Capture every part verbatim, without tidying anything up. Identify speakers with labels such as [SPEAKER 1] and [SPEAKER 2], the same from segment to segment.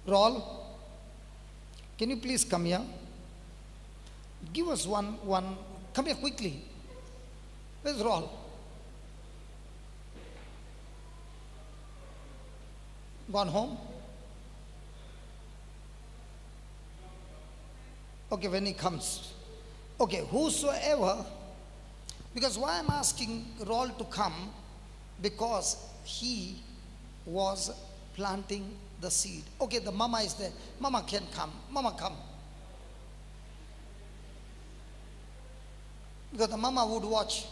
[SPEAKER 1] Raul, can you please come here? Give us one, one, come here quickly. Where's Raul? Gone home? Okay, when he comes. Okay, whosoever, because why I'm asking Raul to come? Because he was planting the seed. Okay, the mama is there. Mama can come. Mama, come. Because the mama would watch.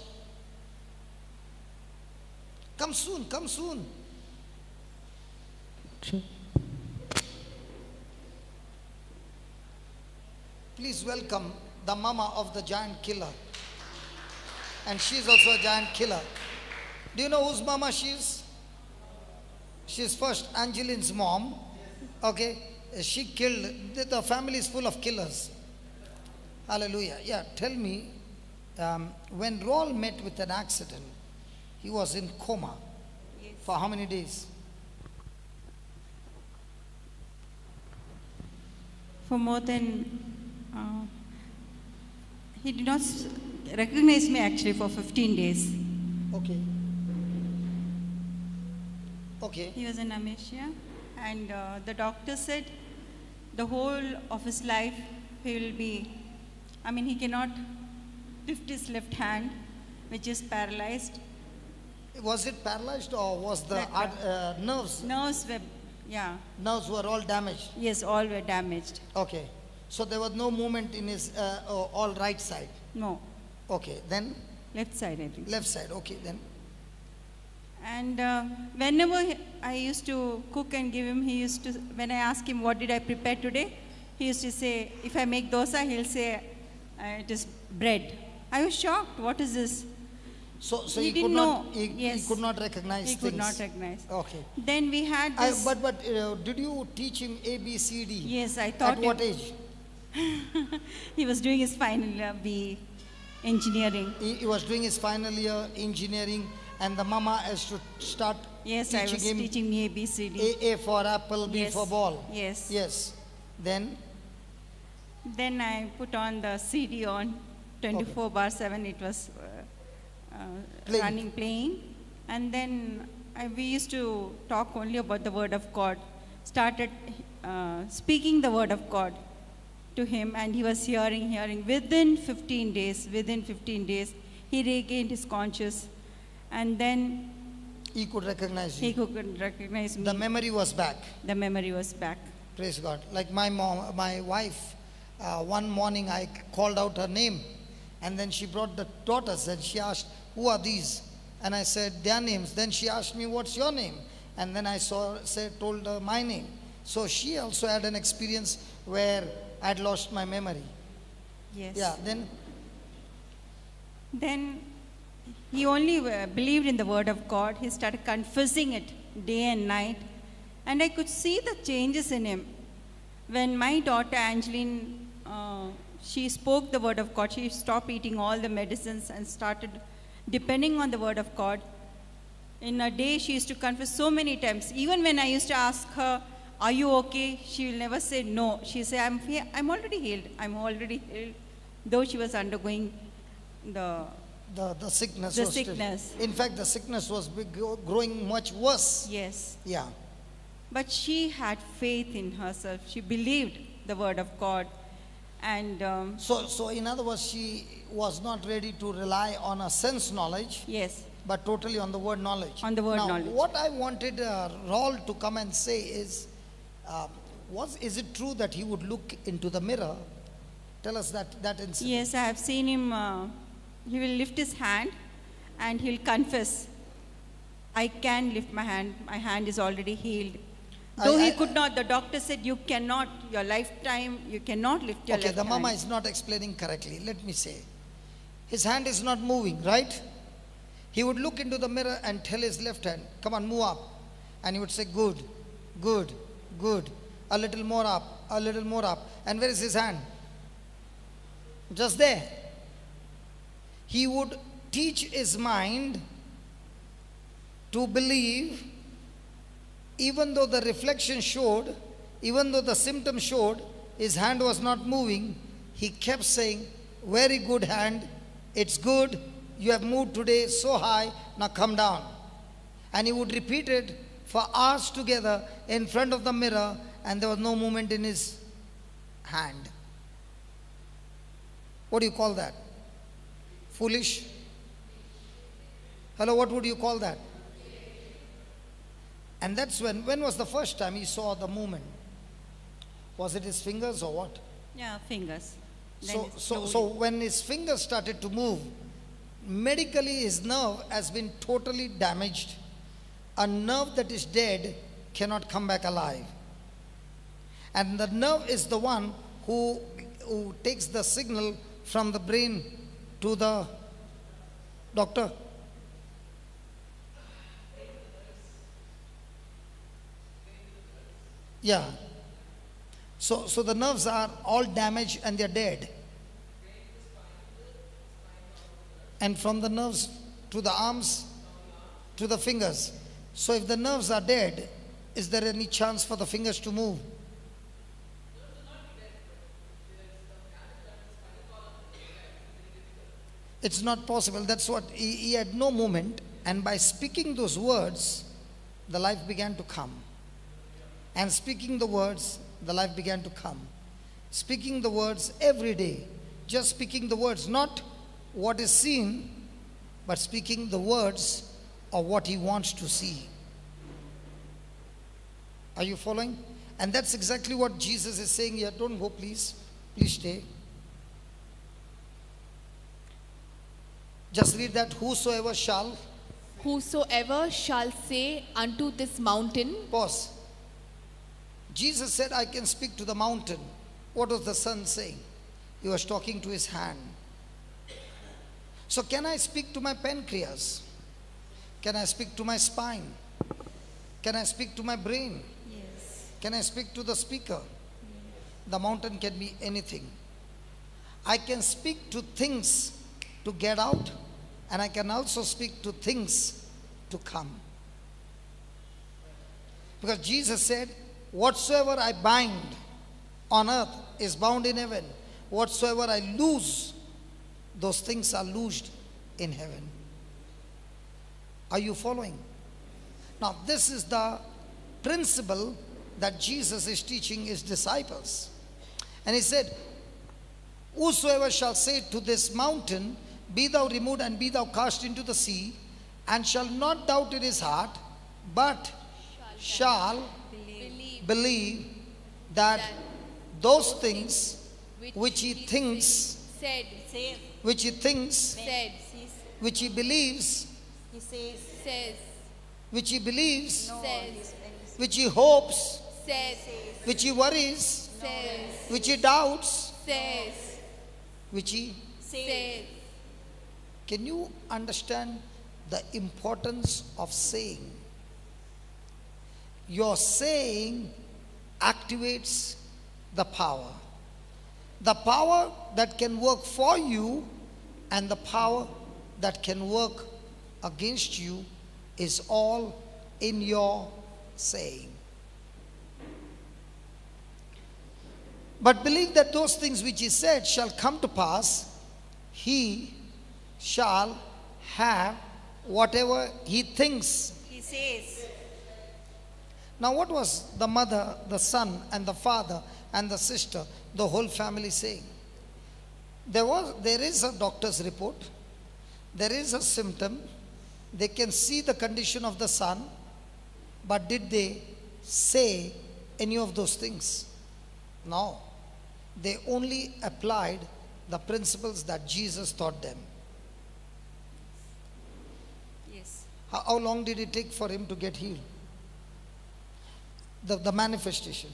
[SPEAKER 1] Come soon, come soon.
[SPEAKER 2] Sure.
[SPEAKER 1] Please welcome the mama of the giant killer. And she's also a giant killer. Do you know whose mama she is? She's first Angeline's mom. Okay. She killed. The family is full of killers. Hallelujah. Yeah, tell me, um, when Raul met with an accident, he was in coma.
[SPEAKER 3] Yes.
[SPEAKER 1] For how many days?
[SPEAKER 3] For more than, uh, he did not s- recognize me actually for fifteen days.
[SPEAKER 1] Okay. Okay.
[SPEAKER 3] He was in amnesia, and uh, the doctor said the whole of his life he will be, I mean, he cannot lift his left hand, which is paralyzed.
[SPEAKER 1] Was it paralyzed or was the
[SPEAKER 3] Like,
[SPEAKER 1] art- uh, nerves?
[SPEAKER 3] Nerves were, yeah,
[SPEAKER 1] Nerves were all damaged.
[SPEAKER 3] yes, all were damaged.
[SPEAKER 1] Okay. So there was no movement in his uh, uh, all right side.
[SPEAKER 3] No,
[SPEAKER 1] Okay. Then
[SPEAKER 3] left side, I think.
[SPEAKER 1] left side. Okay. Then.
[SPEAKER 3] And uh, whenever he- I used to cook and give him, he used to, when I asked him what did I prepare today, he used to say, if I make dosa, he'll say, uh, it is bread. I was shocked, what is this?
[SPEAKER 1] So, so
[SPEAKER 3] He
[SPEAKER 1] he, could
[SPEAKER 3] didn't
[SPEAKER 1] not.
[SPEAKER 3] know.
[SPEAKER 1] He, he
[SPEAKER 3] Yes.
[SPEAKER 1] could not recognize
[SPEAKER 3] He
[SPEAKER 1] things.
[SPEAKER 3] could not recognize.
[SPEAKER 1] Okay.
[SPEAKER 3] Then we had
[SPEAKER 1] I,
[SPEAKER 3] this,
[SPEAKER 1] but but uh, did you teach him A B C D?
[SPEAKER 3] yes, I thought
[SPEAKER 1] At what
[SPEAKER 3] he,
[SPEAKER 1] age?
[SPEAKER 3] he was doing his final year B engineering.
[SPEAKER 1] He, he was doing his final year engineering, and the mama has to start
[SPEAKER 3] Yes, I
[SPEAKER 1] teaching
[SPEAKER 3] was
[SPEAKER 1] him
[SPEAKER 3] teaching me A B C D.
[SPEAKER 1] A, A for apple, B
[SPEAKER 3] Yes.
[SPEAKER 1] for ball.
[SPEAKER 3] Yes.
[SPEAKER 1] Yes. Then
[SPEAKER 3] Then I put on the C D on twenty-four bar seven. It was uh, uh,
[SPEAKER 1] Playing.
[SPEAKER 3] running, playing. And then I, we used to talk only about the Word of God. Started uh, speaking the Word of God to him, and he was hearing, hearing. Within fifteen days, within fifteen days, he regained his conscious. And then
[SPEAKER 1] he could recognize
[SPEAKER 3] he
[SPEAKER 1] you.
[SPEAKER 3] could recognize me.
[SPEAKER 1] The memory was back.
[SPEAKER 3] The memory was back.
[SPEAKER 1] Praise God. Like my mom, my wife, uh, one morning I called out her name, and then she brought the daughters and she asked, who are these? And I said, their names. Then she asked me, what's your name? And then I saw, said, told her my name. So she also had an experience where I'd lost my memory.
[SPEAKER 3] Yes.
[SPEAKER 1] Yeah, then,
[SPEAKER 3] Then he only uh, believed in the word of God. He started confessing it day and night. And I could see the changes in him. When my daughter Angeline, uh, she spoke the word of God. She stopped eating all the medicines and started depending on the word of God. In a day, she used to confess so many times. Even when I used to ask her, are you okay? She will never say no. She say, I'm, he- I'm already healed. I'm already healed. Though she was undergoing the
[SPEAKER 1] the, the sickness
[SPEAKER 3] The
[SPEAKER 1] was still-
[SPEAKER 3] sickness.
[SPEAKER 1] in fact, the sickness was big- growing much worse.
[SPEAKER 3] yes.
[SPEAKER 1] Yeah.
[SPEAKER 3] But she had faith in herself. She believed the word of God. And um,
[SPEAKER 1] So, so in other words, she was not ready to rely on a sense knowledge,
[SPEAKER 3] yes,
[SPEAKER 1] but totally on the word knowledge.
[SPEAKER 3] On the word
[SPEAKER 1] now,
[SPEAKER 3] knowledge.
[SPEAKER 1] What I wanted uh, Raul to come and say is, um, was is it true that he would look into the mirror? Tell us that that incident.
[SPEAKER 3] yes, I have seen him. Uh, he will lift his hand and he'll confess, I can lift my hand. My hand is already healed. Though
[SPEAKER 1] I-
[SPEAKER 3] he
[SPEAKER 1] I-
[SPEAKER 3] could not, the doctor said, you cannot, your lifetime, you cannot lift your
[SPEAKER 1] Okay,
[SPEAKER 3] left
[SPEAKER 1] the mama
[SPEAKER 3] hand.
[SPEAKER 1] is not explaining correctly. Let me say, his hand is not moving, right? He would look into the mirror and tell his left hand, come on, move up. And he would say, good, good, good. A little more up, a little more up. And where is his hand? Just there. He would teach his mind to believe, even though the reflection showed even though the symptom showed his hand was not moving, he kept saying, very good hand, it's good, you have moved today so high, now come down. And he would repeat it for hours together in front of the mirror, and there was no movement in his hand. What do you call that? Foolish? Hello, what would you call that? And that's when, when was the first time he saw the movement? Was it his fingers or what?
[SPEAKER 3] Yeah, fingers. Then
[SPEAKER 1] So,
[SPEAKER 3] it
[SPEAKER 1] so,
[SPEAKER 3] slowly-
[SPEAKER 1] so when his fingers started to move, medically his nerve has been totally damaged. A nerve that is dead cannot come back alive. And the nerve is the one who, who takes the signal from the brain to the doctor. Yeah. So, so the nerves are all damaged and they're dead. And from the nerves to the arms to the fingers. So if the nerves are dead, is there any chance for the fingers to move? It's not possible. That's what he, he had no movement, and by speaking those words, the life began to come. And speaking the words, the life began to come. Speaking the words every day, just speaking the words, not what is seen, but speaking the words of what he wants to see. Are you following? And that's exactly what Jesus is saying here. Don't go, please. Please stay. Just read that. Whosoever shall.
[SPEAKER 2] Whosoever shall say unto this mountain,
[SPEAKER 1] Pause. Jesus said, I can speak to the mountain. What was the son saying? He was talking to his hand. So can I speak to my pancreas? Can I speak to my spine? Can I speak to my brain?
[SPEAKER 3] Yes.
[SPEAKER 1] Can I speak to the speaker? The mountain can be anything. I can speak to things to get out, and I can also speak to things to come. Because Jesus said, whatsoever I bind on earth is bound in heaven. Whatsoever I loose, those things are loosed in heaven. Are you following? Now, this is the principle that Jesus is teaching his disciples. And he said, whosoever shall say to this mountain, be thou removed and be thou cast into the sea, and shall not doubt in his heart, but shall
[SPEAKER 2] believe
[SPEAKER 1] believe that
[SPEAKER 2] that
[SPEAKER 1] those things
[SPEAKER 2] which,
[SPEAKER 1] which he thinks,
[SPEAKER 2] said,
[SPEAKER 3] Says,
[SPEAKER 1] which he thinks,
[SPEAKER 2] said,
[SPEAKER 3] sees,
[SPEAKER 1] which he believes,
[SPEAKER 3] he says,
[SPEAKER 2] says,
[SPEAKER 1] which he believes,
[SPEAKER 3] no,
[SPEAKER 2] Says.
[SPEAKER 3] he's- when he
[SPEAKER 1] which he hopes,
[SPEAKER 2] says,
[SPEAKER 1] which he worries,
[SPEAKER 2] says,
[SPEAKER 1] which he doubts,
[SPEAKER 2] says,
[SPEAKER 1] which he...
[SPEAKER 3] says,
[SPEAKER 2] says.
[SPEAKER 1] Can you understand the importance of saying? Your saying activates the power. The power that can work for you and the power that can work against you is all in your saying. But believe that those things which he said shall come to pass. He shall have whatever he thinks.
[SPEAKER 3] he says.
[SPEAKER 1] Now, what was the mother, the son, and the father, and the sister, the whole family saying? There was, there is a doctor's report. There is a symptom. They can see the condition of the son. But did they say any of those things? No. They only applied the principles that Jesus taught them.
[SPEAKER 3] Yes.
[SPEAKER 1] How, how long did it take for him to get healed? The, the manifestation.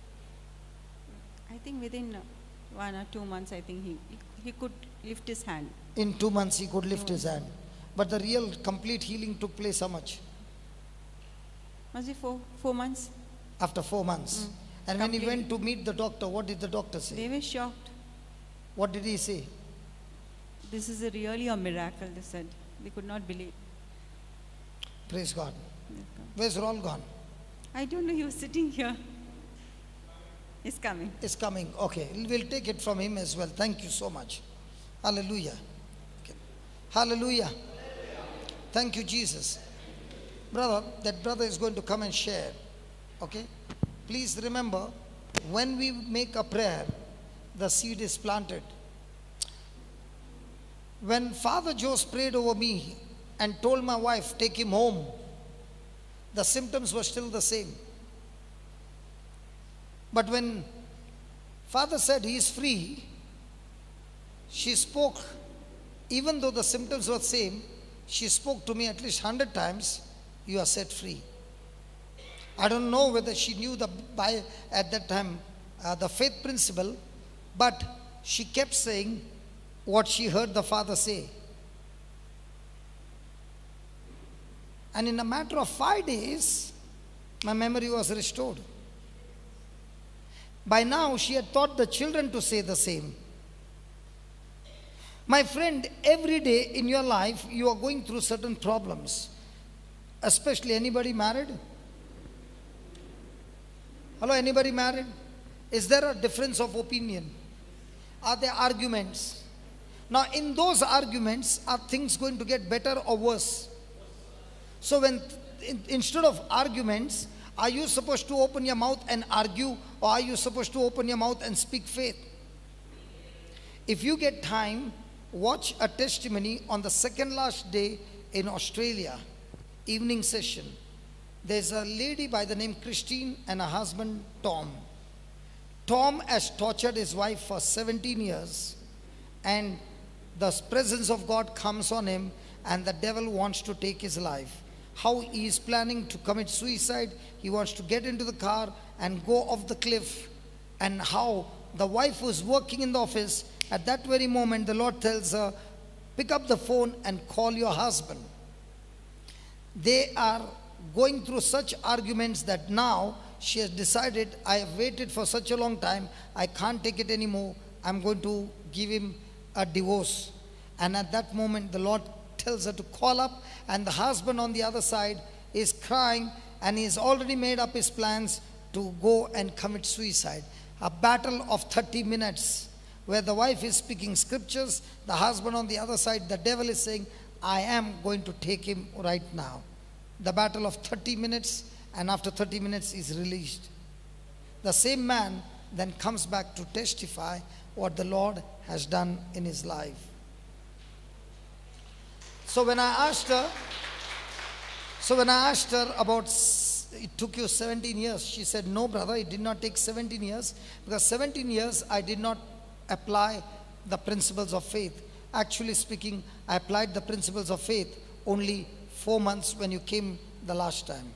[SPEAKER 3] I think within uh, one or two months, I think he, he, he could lift his hand.
[SPEAKER 1] In two months he could lift his hand. But the real complete healing took place how much?
[SPEAKER 3] Was it four, four months?
[SPEAKER 1] After four months. And when he
[SPEAKER 3] Complete.
[SPEAKER 1] went to meet the doctor, what did the doctor say?
[SPEAKER 3] They were shocked.
[SPEAKER 1] What did he say?
[SPEAKER 3] This is a really a miracle, they said. They could not believe.
[SPEAKER 1] Praise God. Where's Raul gone?
[SPEAKER 3] I don't know, he was sitting here. Is coming.
[SPEAKER 1] Is coming. Okay. We'll take it from him as well. Thank you so much. Hallelujah. Okay. Hallelujah. Thank you, Jesus. Brother, that brother is going to come and share. Okay? Please remember, when we make a prayer, the seed is planted. When Father Jose prayed over me and told my wife, take him home, the symptoms were still the same. But when Father said he is free, she spoke, even though the symptoms were the same, she spoke to me at least hundred times, you are set free. I don't know whether she knew the by at that time uh, the faith principle, but she kept saying what she heard the Father say. And in a matter of five days, my memory was restored. By now, she had taught the children to say the same. My friend, every day in your life, you are going through certain problems. Especially anybody married? Hello, anybody married? Is there a difference of opinion? Are there arguments? Now, in those arguments, are things going to get better or worse? So when, in, instead of arguments, are you supposed to open your mouth and argue, or are you supposed to open your mouth and speak faith? If you get time, watch a testimony on the second last day in Australia, evening session. There's a lady by the name Christine and her husband Tom. Tom has tortured his wife for seventeen years, and the presence of God comes on him, and the devil wants to take his life. How he is planning to commit suicide. He wants to get into the car and go off the cliff. And how the wife was working in the office, at that very moment the Lord tells her, pick up the phone and call your husband. They are going through such arguments that now she has decided, I have waited for such a long time, I can't take it anymore, I'm going to give him a divorce. And at that moment the Lord tells her to call up, and the husband on the other side is crying, and he's already made up his plans to go and commit suicide. A battle of thirty minutes where the wife is speaking scriptures, the husband on the other side, the devil is saying, I am going to take him right now. The battle of thirty minutes, and after thirty minutes is released. The same man then comes back to testify what the Lord has done in his life. So when I asked her, so when I asked her about, it took you seventeen years, she said, no brother, it did not take seventeen years, because seventeen years I did not apply the principles of faith. Actually speaking, I applied the principles of faith only four months when you came the last time.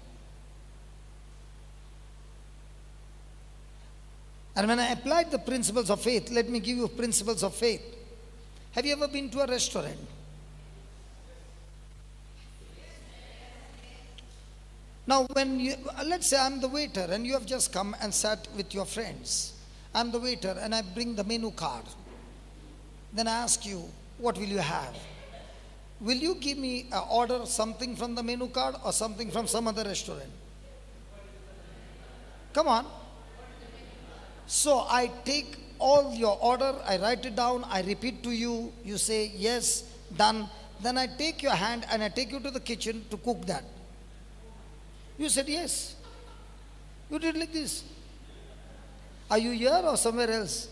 [SPEAKER 1] And when I applied the principles of faith, let me give you principles of faith. Have you ever been to a restaurant? Now when you, let's say I'm the waiter and you have just come and sat with your friends. I'm the waiter and I bring the menu card. Then I ask you, what will you have? Will you give me an order something from the menu card or something from some other restaurant? Come on. So I take all your order, I write it down, I repeat to you, you say yes, done. Then I take your hand and I take you to the kitchen to cook that. You said yes. You did like this. Are you here or somewhere else?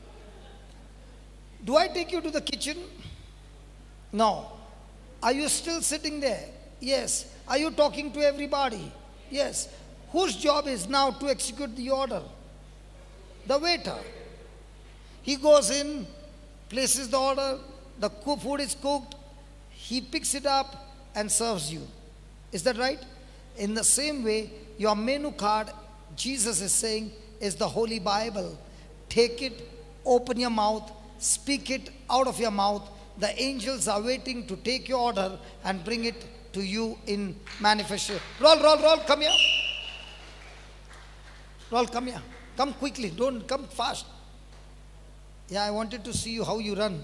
[SPEAKER 1] Do I take you to the kitchen? No. Are you still sitting there? Yes. Are you talking to everybody? Yes. Whose job is now to execute the order? The waiter. He goes in, places the order, the food is cooked, he picks it up and serves you. Is that right? In the same way, your menu card, Jesus is saying, is the Holy Bible. Take it, open your mouth, speak it out of your mouth. The angels are waiting to take your order and bring it to you in manifestation. Roll, roll, roll, come here. Roll, come here. Come quickly, don't come fast. Yeah, I wanted to see you how you run.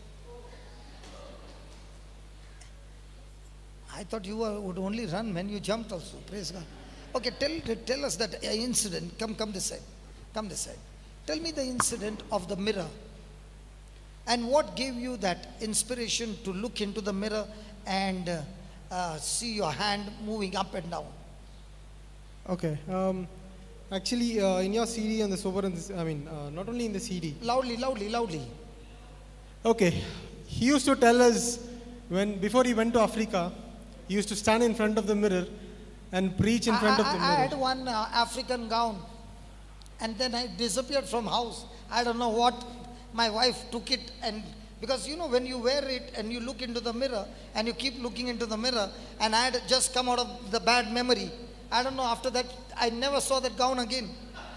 [SPEAKER 1] I thought you were, would only run when you jumped also. Praise God. Okay, tell, tell us that incident. Come, come this side. Come this side. Tell me the incident of the mirror. And what gave you that inspiration to look into the mirror and uh, uh, see your hand moving up and down?
[SPEAKER 4] Okay. Um, actually, uh, in your C D and the sober, and this, I mean, uh, not only in the C D.
[SPEAKER 1] Loudly, loudly, loudly.
[SPEAKER 4] Okay. He used to tell us when before he went to Africa, he used to stand in front of the mirror and preach in
[SPEAKER 1] I,
[SPEAKER 4] front
[SPEAKER 1] I,
[SPEAKER 4] of the
[SPEAKER 1] I
[SPEAKER 4] mirror.
[SPEAKER 1] had one uh, African gown, and then I disappeared from house. I don't know what. My wife took it, and because you know when you wear it and you look into the mirror and you keep looking into the mirror, and I had just come out of the bad memory. I don't know, after that I never saw that gown again.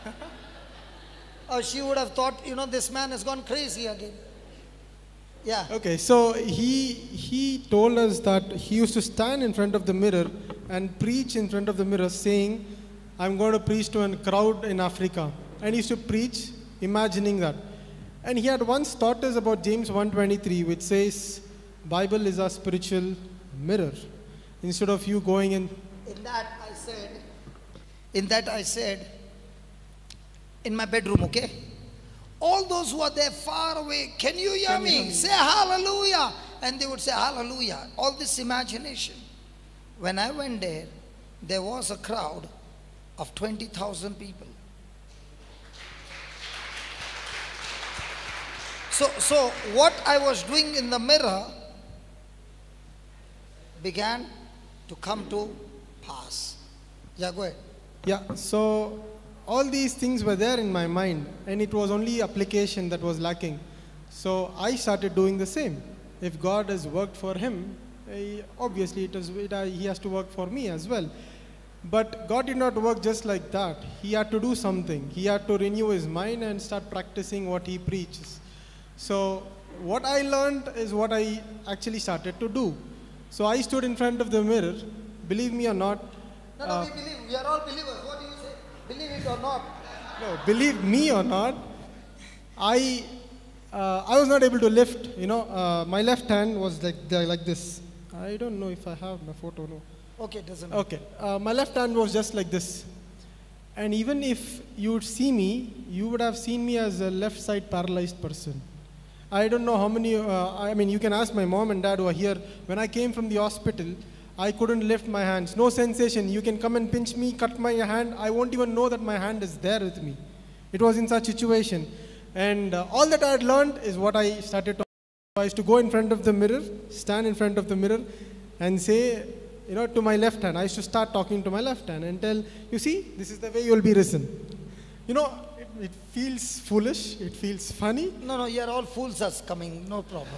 [SPEAKER 1] Or she would have thought, you know, this man has gone crazy again. Yeah.
[SPEAKER 4] Okay, so he he told us that he used to stand in front of the mirror and preach in front of the mirror, saying, "I'm going to preach to a crowd in Africa." And he used to preach, imagining that. And he had once taught us about James one twenty-three, which says, "Bible is our spiritual mirror." Instead of you going and
[SPEAKER 1] In that I said, in that I said, in my bedroom, okay? All those who are there far away, can you hear
[SPEAKER 4] Can you
[SPEAKER 1] me?
[SPEAKER 4] hear me?
[SPEAKER 1] Say hallelujah. And they would say hallelujah. All this imagination. When I went there, there was a crowd of twenty thousand people. So, so what I was doing in the mirror began to come to pass. Yeah, go ahead.
[SPEAKER 4] yeah, so all these things were there in my mind, and it was only application that was lacking. So I started doing the same. If God has worked for him, eh, obviously it is, it, uh, he has to work for me as well. But God did not work just like that. He had to do something. He had to renew his mind and start practicing what he preaches. So what I learned is what I actually started to do. So I stood in front of the mirror. Believe me or not,
[SPEAKER 1] No, no,
[SPEAKER 4] uh,
[SPEAKER 1] we believe. We are all believers. What do you say? Believe it or not?
[SPEAKER 4] no, believe me or not, I uh, I was not able to lift. You know, uh, my left hand was like the- like this. I don't know if I have my photo. No.
[SPEAKER 1] Okay, doesn't matter.
[SPEAKER 4] Okay, uh, my left hand was just like this. And even if you would see me, you would have seen me as a left side paralyzed person. I don't know how many, uh, I mean, you can ask my mom and dad who are here. When I came from the hospital, I couldn't lift my hands. No sensation. You can come and pinch me, cut my hand. I won't even know that my hand is there with me. It was in such situation. And uh, all that I had learned is what I started to. I used to go in front of the mirror, stand in front of the mirror, and say, you know, to my left hand. I used to start talking to my left hand and tell, you see, this is the way you will be risen. You know, it, it feels foolish. It feels funny.
[SPEAKER 1] No, no, you are all fools us coming. No problem.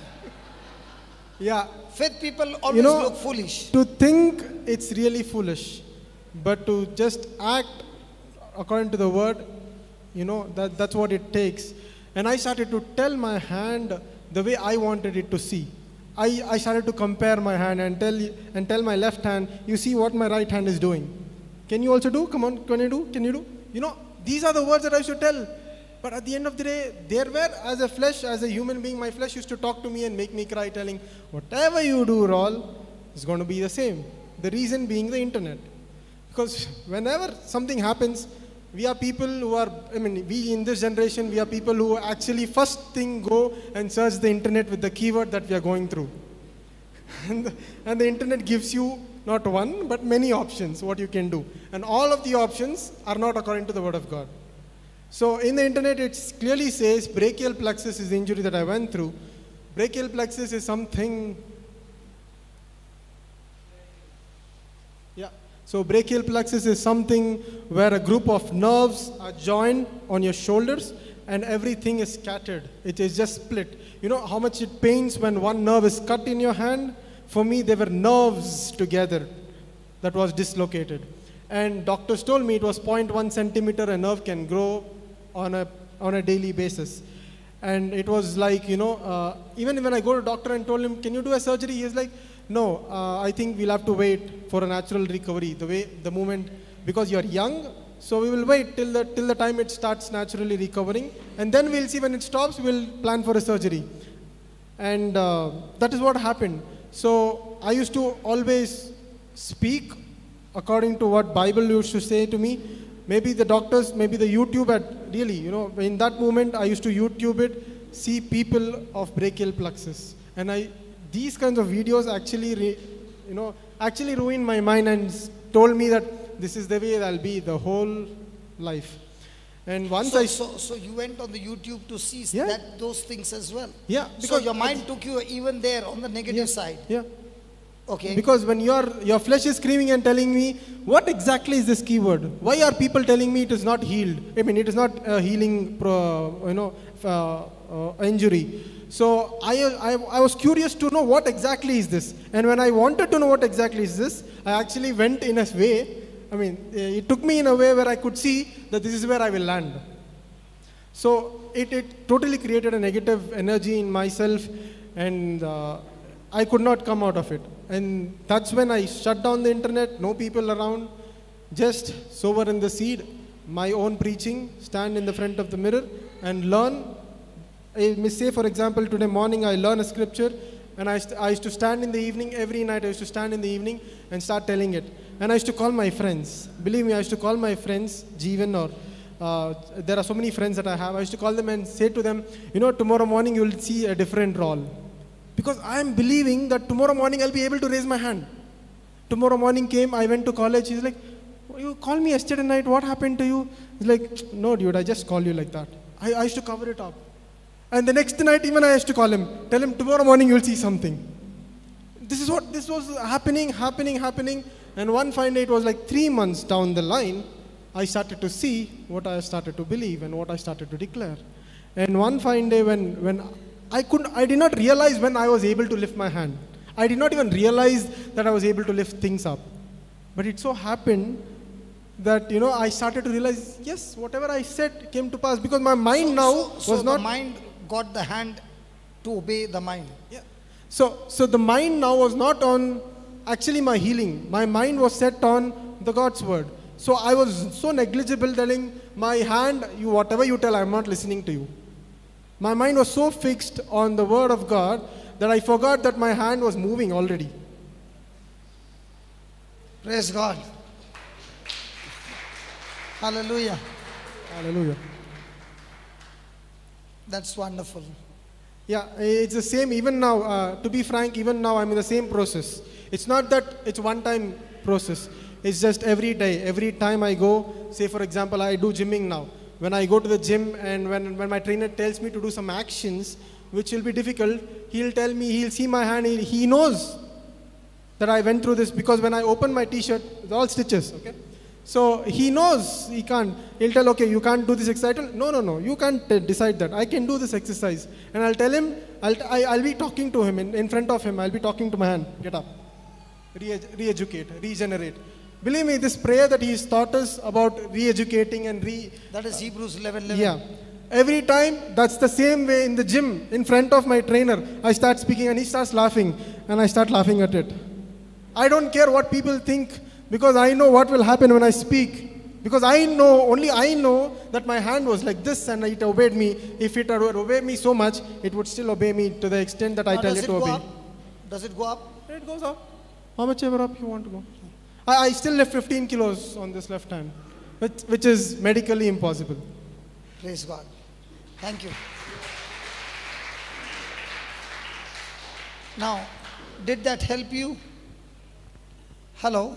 [SPEAKER 4] Yeah.
[SPEAKER 1] Faith people always
[SPEAKER 4] You know,
[SPEAKER 1] look foolish.
[SPEAKER 4] to think it's really foolish, but to just act according to the word, you know, that, that's what it takes. And I started to tell my hand the way I wanted it to see. I, I started to compare my hand and tell, and tell my left hand, you see what my right hand is doing. Can you also do? Come on, can you do? Can you do? You know, these are the words that I should tell. But at the end of the day, there were, as a flesh, as a human being, my flesh used to talk to me and make me cry, telling, whatever you do, Raul, is going to be the same. The reason being the internet. Because whenever something happens, we are people who are, I mean, we in this generation, we are people who actually first thing go and search the internet with the keyword that we are going through. and, the, and the internet gives you not one, but many options, what you can do. And all of the options are not according to the word of God. So in the internet, it clearly says brachial plexus is the injury that I went through. Brachial plexus is something, yeah. So brachial plexus is something where a group of nerves are joined on your shoulders and everything is scattered. It is just split. You know how much it pains when one nerve is cut in your hand? For me, they were nerves together that was dislocated. And doctors told me it was zero point one centimeter a nerve can grow on a, on a daily basis. And it was like, you know, uh, even when I go to doctor and told him, can you do a surgery? He's like, no, uh, I think we'll have to wait for a natural recovery, the way, the moment, because you're young, so we will wait till the, till the time it starts naturally recovering, and then we'll see when it stops, we'll plan for a surgery. And uh, that is what happened. So I used to always speak according to what Bible used to say to me. maybe the doctors, maybe the YouTube had really, you know, in that moment I used to YouTube it, see people of brachial plexus. And I, these kinds of videos actually, re, you know, actually ruined my mind and s- told me that this is the way I'll be the whole life. And once
[SPEAKER 1] So,
[SPEAKER 4] I,
[SPEAKER 1] so, so you went on the YouTube to see
[SPEAKER 4] Yeah.
[SPEAKER 1] that those things as well.
[SPEAKER 4] yeah,
[SPEAKER 1] So
[SPEAKER 4] because
[SPEAKER 1] your mind took you even there on the negative side.
[SPEAKER 4] yeah.
[SPEAKER 1] Okay.
[SPEAKER 4] Because when your your flesh is screaming and telling me, what exactly is this keyword? Why are people telling me it is not healed? I mean, it is not a healing, pro, you know, uh, uh, injury. So I, I I was curious to know what exactly is this. And when I wanted to know what exactly is this, I actually went in a way. I mean, it took me in a way where I could see that this is where I will land. So it, it totally created a negative energy in myself, and uh, I could not come out of it. And that's when I shut down the internet, no people around, just sober in the seed, my own preaching, stand in the front of the mirror and learn. I may say, for example, today morning I learn a scripture, and I, st- I used to stand in the evening, every night I used to stand in the evening and start telling it. And I used to call my friends. Believe me, I used to call my friends, Jeevan, or uh, there are so many friends that I have. I used to call them and say to them, you know, tomorrow morning you will see a different role. Because I am believing that tomorrow morning I'll be able to raise my hand. Tomorrow morning came, I went to college. He's like, you called me yesterday night, what happened to you? He's like, no dude, I just called you like that. I, I used to cover it up. And the next night even I used to call him, tell him tomorrow morning you'll see something. This is what, this was happening, happening, happening. And one fine day, it was like three months down the line, I started to see what I started to believe and what I started to declare. And one fine day when, when I couldn't, I did not realize when I was able to lift my hand. I did not even realize that I was able to lift things up. But it so happened that, you know, I started to realize, yes, whatever I said came to pass, because my mind now
[SPEAKER 1] so, so
[SPEAKER 4] was
[SPEAKER 1] the
[SPEAKER 4] not...
[SPEAKER 1] mind got the hand to obey the mind.
[SPEAKER 4] Yeah. So, so the mind now was not on actually my healing. My mind was set on the God's word. So I was so negligible, telling my hand, you whatever you tell, I'm not listening to you. My mind was so fixed on the word of God that I forgot that my hand was moving already.
[SPEAKER 1] Praise God. Hallelujah.
[SPEAKER 4] Hallelujah.
[SPEAKER 1] That's wonderful.
[SPEAKER 4] Yeah, it's the same even now. Uh, to be frank, even now I'm in the same process. It's not that it's one-time process. It's just every day. Every time I go, say for example, I do gymming now. When I go to the gym and when, when my trainer tells me to do some actions, which will be difficult, he'll tell me, he'll see my hand, he, he knows that I went through this, because when I open my t-shirt, it's all stitches, okay? So he knows he can't. He'll tell, okay, you can't do this exercise. I tell, no, no, no, you can't uh, decide that. I can do this exercise. And I'll tell him, I'll, t- I, I'll be talking to him, in, in front of him, I'll be talking to my hand, get up, Re- re-educate, regenerate. Believe me, this prayer that he's taught us about re-educating and re...
[SPEAKER 1] That is Hebrews eleven eleven.
[SPEAKER 4] Yeah. Every time, that's the same way in the gym, in front of my trainer. I start speaking and he starts laughing, and I start laughing at it. I don't care what people think, because I know what will happen when I speak. Because I know, only I know that my hand was like this and it obeyed me. If it had obeyed me so much, it would still obey me to the extent that I
[SPEAKER 1] Now,
[SPEAKER 4] tell
[SPEAKER 1] does
[SPEAKER 4] it
[SPEAKER 1] it
[SPEAKER 4] to
[SPEAKER 1] go
[SPEAKER 4] obey.
[SPEAKER 1] up? Does it go up?
[SPEAKER 4] It goes up. How much ever up you want to go? I, I still lift fifteen kilos on this left hand, which, which is medically impossible.
[SPEAKER 1] Praise God. Thank you. Now, did that help you? Hello?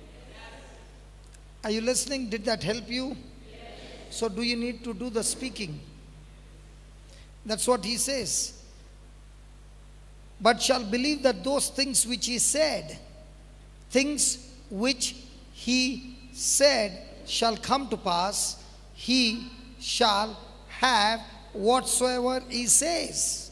[SPEAKER 1] Are you listening? Did that help you? So do you need to do the speaking? That's what he says. But shall believe that those things which he said, things which he said shall come to pass, he shall have whatsoever he says.